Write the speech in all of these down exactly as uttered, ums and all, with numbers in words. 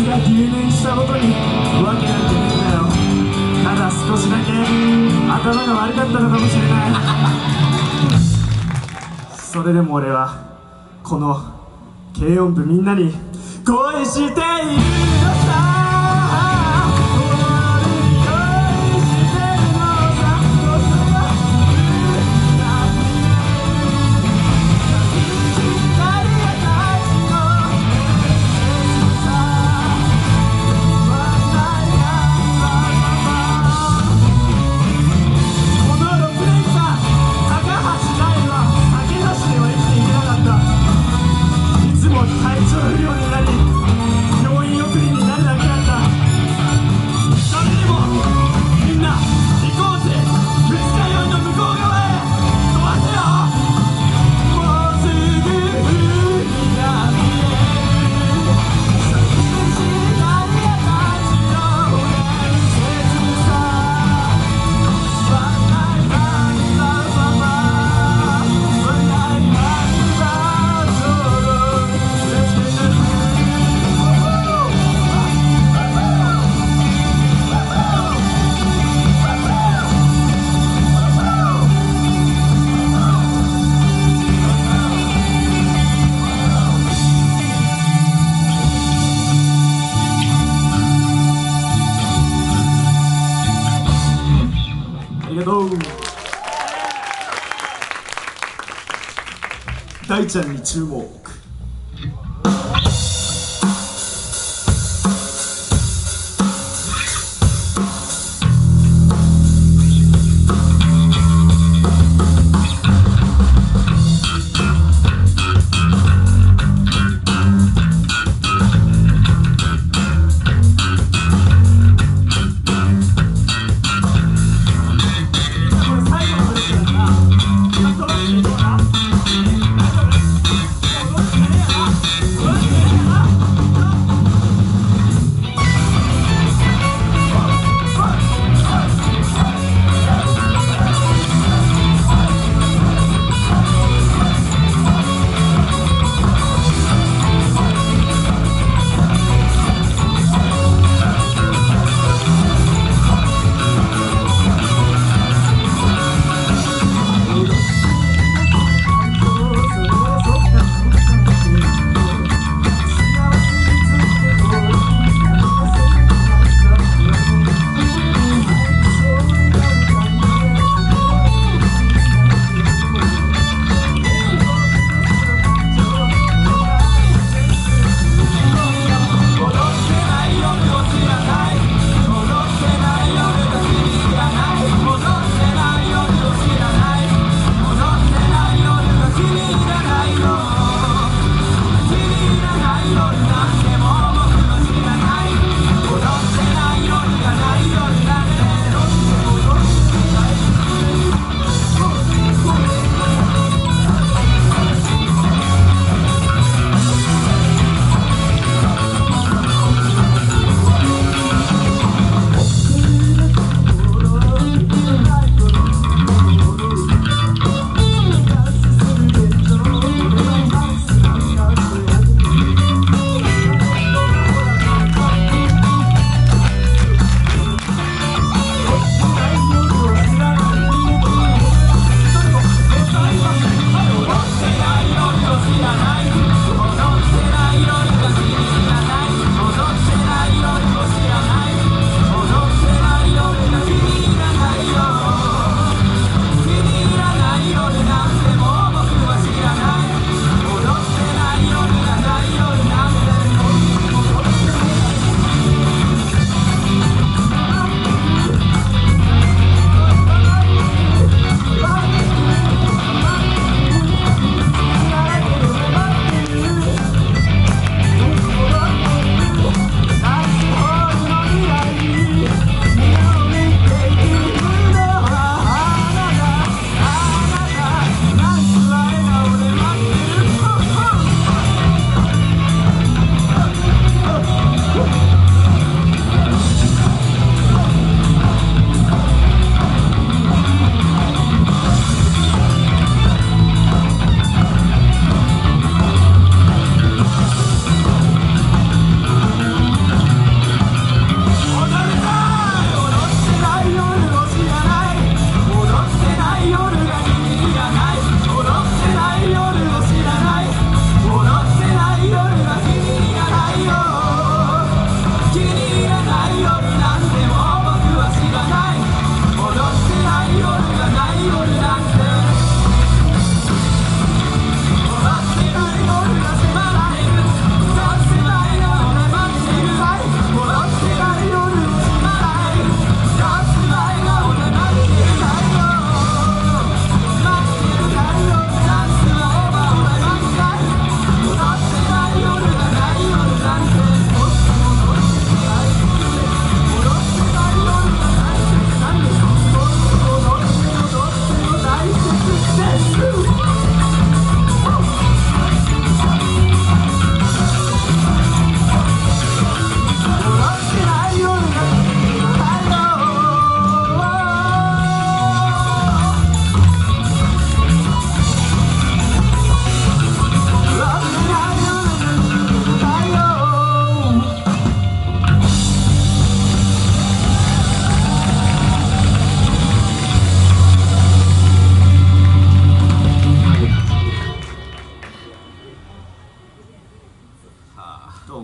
が留年したことにわけなんてねえんだよ。ただ少しだけ頭が悪かったのかもしれないそれでも俺はこの軽音部みんなに恋しているのさ。大ちゃんに注目。最後のブレーキだな。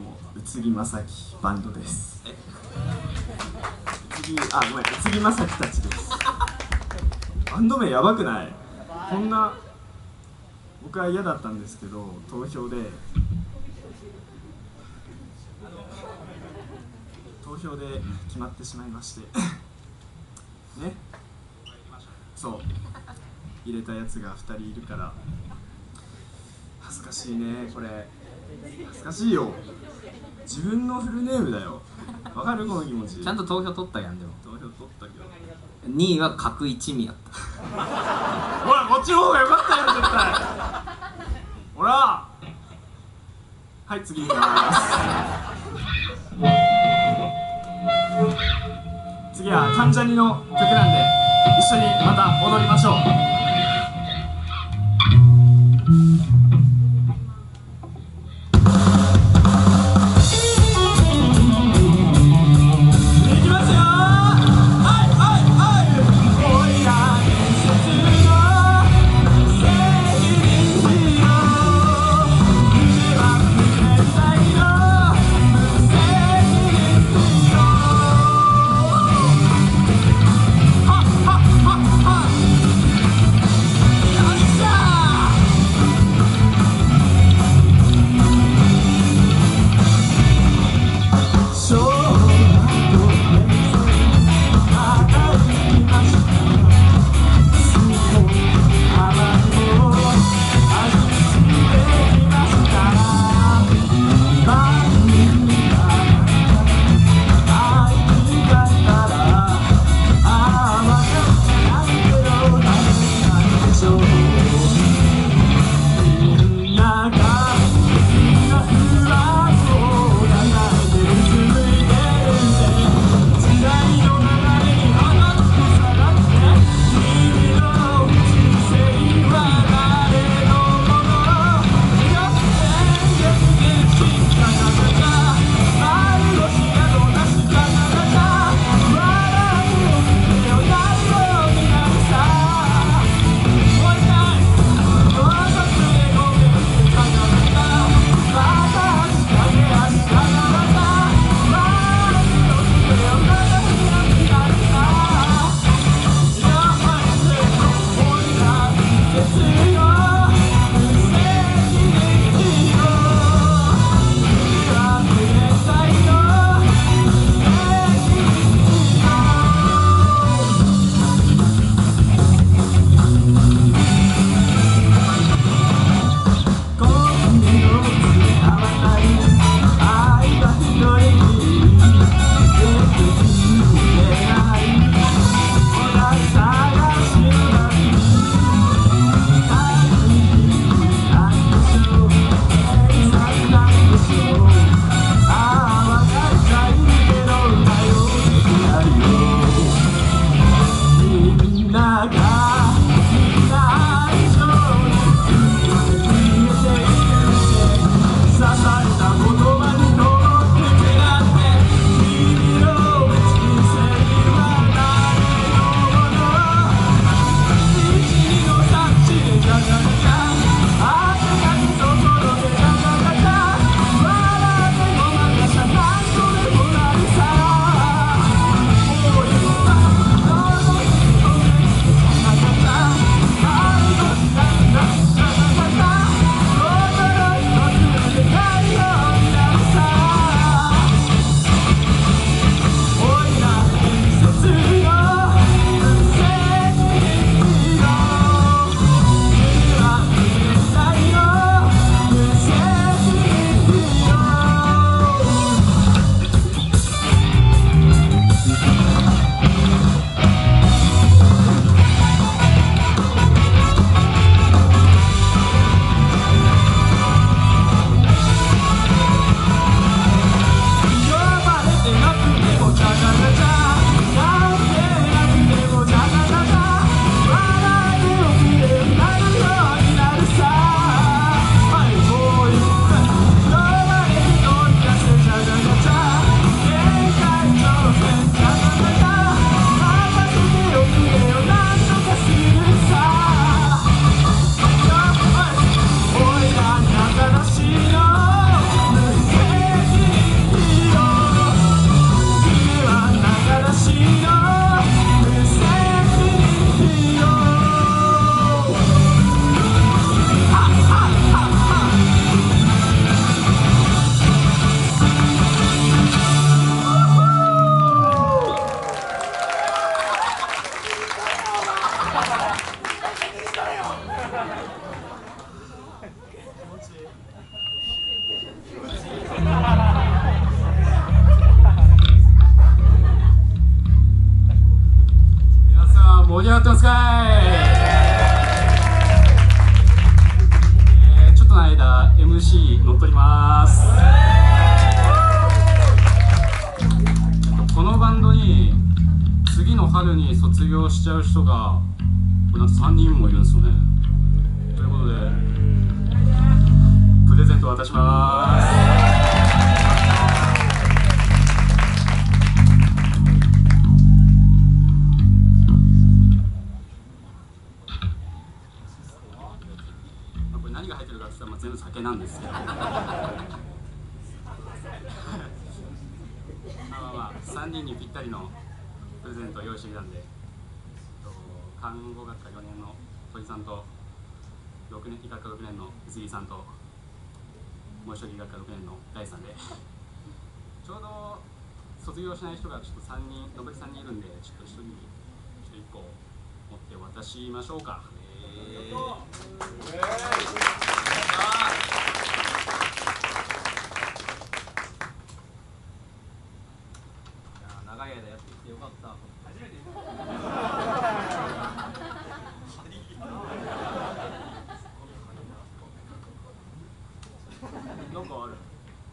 も宇津木正樹バンドです。宇津木あごめん宇津木正樹たちです。バンド名やばくない？こんな僕は嫌だったんですけど投票で投票で決まってしまいましてね、そう入れたやつがふたりいるから恥ずかしいね。これ恥ずかしいよ。自分のフルネームだよ。わかるこの気持ち。 ちゃんと投票取ったやん。でも投票取ったけどにいは角一味やった。 ほらこっちの方が良かったよ絶対。ほらはい次いきます次は関ジャニの曲なんで一緒にまた踊りましょう。 ますかい。えー、ちょっとの間 エムシー 乗っ取ります。このバンドに次の春に卒業しちゃう人がなんとさんにんもいるんですよね。ということでプレゼント渡します。これ何が入ってるかって言ったら全部酒なんですけどまあまあまあさんにんにぴったりのプレゼントを用意してきたんで、看護学科よねんの小井さんとろくねん医学科ろくねんの宇津木さんともう一人医学科ろくねんの大さんでちょうど卒業しない人がちょっとさんにん残りさんにんいるんで、ちょっとひとりいっこ持って渡しましょうか。えー長い間やってきてよかった。初めてなんかある。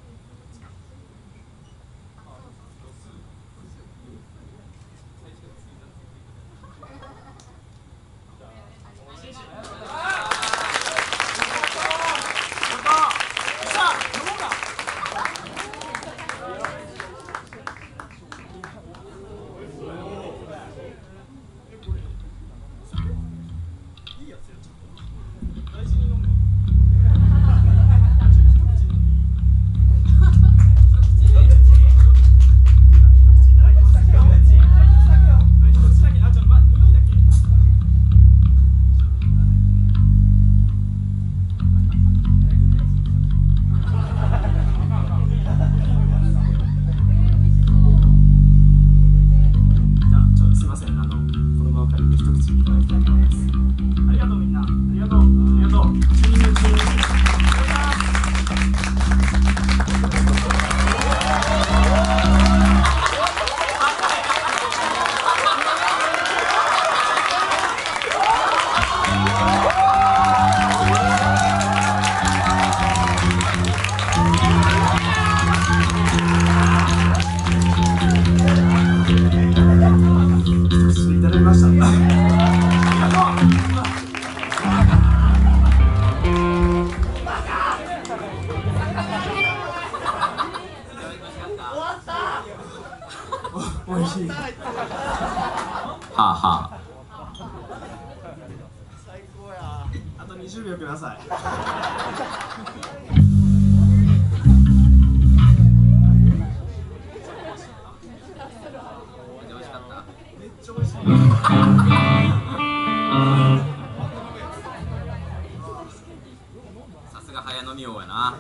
おいしい。はあはあ。 最高や。あとにじゅうびょうください。 美味しかった。 めっちゃ美味しい。 さすが早飲み王やな。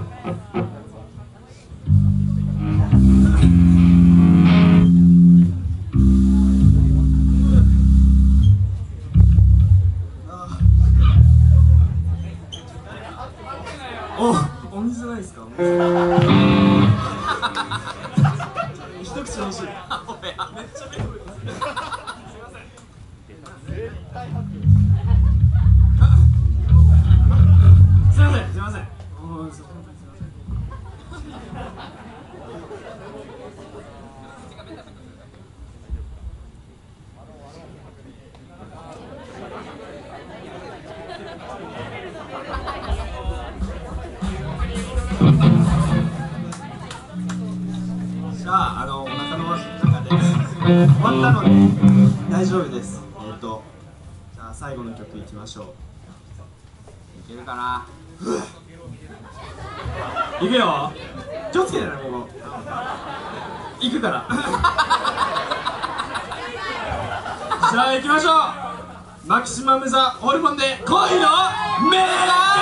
お、お水ないですか？一口欲しい。めっちゃ目の上です。すいません。すいません、すいません。おー、本当にすいまじゃあ、あの、お腹の中で終わったので大丈夫です。えっと、じゃあ最後の曲いきましょう。 いけるかな。 いくよ。気をつけてね、ここ。行くから。じゃあ行きましょう。マキシマムザホルモンで恋のメラー